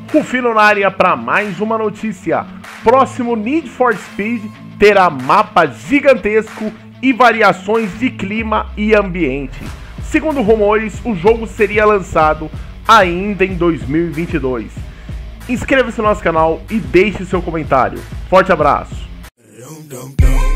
Rufino na área para mais uma notícia. Próximo Need for Speed terá mapa gigantesco e variações de clima e ambiente. Segundo rumores, o jogo seria lançado ainda em 2022. Inscreva-se no nosso canal e deixe seu comentário. Forte abraço!